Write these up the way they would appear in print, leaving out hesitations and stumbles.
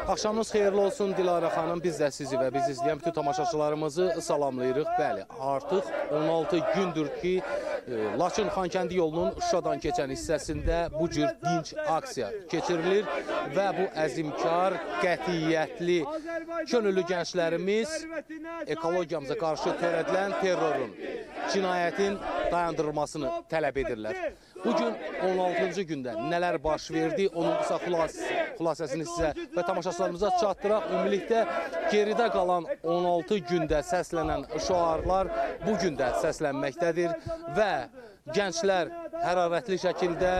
Axşamınız xeyirli olsun Dilarə xanım. Biz də sizi və bizi izləyən bütün tamaşaçılarımızı salamlayırıq. Bəli, artıq 16 gündür ki, Laçın-Xankəndi yolunun Şuşadan keçən hissəsində bu cür dinc aksiya keçirilir və bu əzimkar, qətiyyətli, könüllü gənclərimiz ekologiyamıza qarşı törədilən terrorun, cinayətin dayandırılmasını tələb edirlər. Bugün 16-cı gündə nələr baş verdi, onun qısa xülasəsini sizə və tamaşaçılarımıza çatdıraq. Ümumilikdə geridə qalan 16 gündə səslənən şüarlar bugün də səslənməkdədir və gənclər hərarətli şəkildə,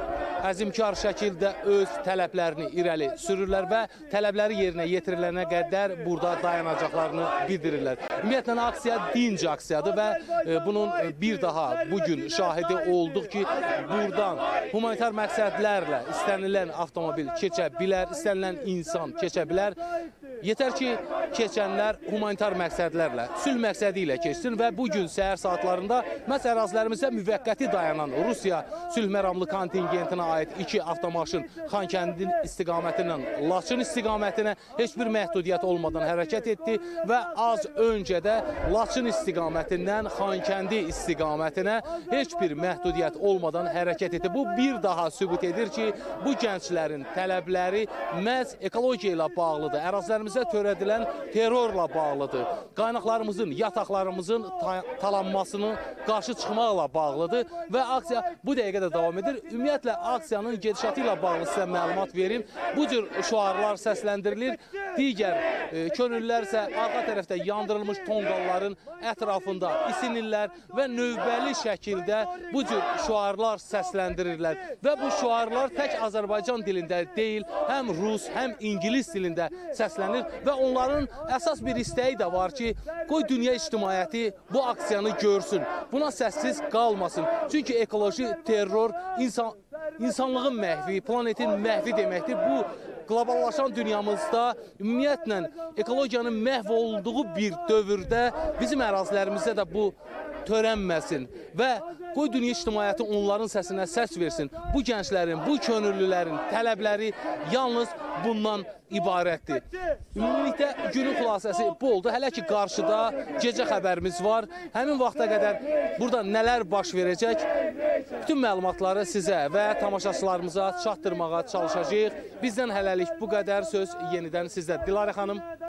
əzimkar şəkildə öz tələblərini irəli sürürlər və tələbləri yerinə yetirilənə qədər burada dayanacaqlarını bildirirlər. Ümumiyyətlə, aksiya dinc aksiyadır və bunun bir daha bugün şahidi olduq ki, buradan humanitar məqsədlərlə istənilən avtomobil keçə bilər, istənilən insan keçə bilər. Yetər ki, keçənlər humanitar məqsədlərlə, sülh məqsədi ilə keçsin və bugün səhər saatlarında məhz ərazilərimizdə müvəqqəti dayanan Rusiya sülh məramlı kontingentinə aid 2 avtomaşın Xankəndi istiqamətindən Laçın istiqamətinə heç bir məhdudiyyət olmadan hərəkət etdi və az öncə də Laçın istiqamətindən Xankəndi istiqamətinə heç bir məhdudiyyət olmadan hərəkət etdi. Bu bir daha sübut edir ki, bu gənclərin tələbləri məhz ekologiya ilə bağlıdır, ərazilərimizdə törədilən terrorla bağlıdır, qaynaqlarımızın, yataqlarımızın talanmasının qarşı çıxmaqla bağlıdır və aksiya bu dəqiqə də davam edir. Ümumiyyətlə, aksiyanın gedişatı ilə bağlı sizə məlumat verim. Bu cür şüarlar səsləndirilir. Digər könüllülər isə arxa tərəfdə yandırılmış tonqalların ətrafında isinirlər və növbəli şəkildə bu cür şüarlar səsləndirirlər. Və bu şüarlar tək Azərbaycan dilində deyil, həm Rus, həm İngilis dilində səslənir və onların əsas bir istəyi də var ki, qoy dünya ictimaiyyəti bu aksiyanı görsün, buna səssiz qalmasın. Çünki ekoloji terror insanlığın məhvi, planetin məhvi deməkdir. Bu, qloballaşan dünyamızda ümumiyyətlə ekologiyanın məhv olduğu bir dövrdə bizim ərazilərimizdə də bu törənməsin və qoy dünya ictimaiyyəti onların səsinə səs versin. Bu gənclərin, bu könüllülərin tələbləri yalnız bundan ibarətdir. Ümumilikdə günün xülasəsi bu oldu. Hələ ki, qarşıda gecə xəbərimiz var. Həmin vaxta qədər burada nələr baş verəcək? Bütün məlumatları sizə və tamaşaçılarımıza çatdırmağa çalışacağıq. Bizdən hələlik bu qədər. Söz yenidən sizdə. Dilarə xanım.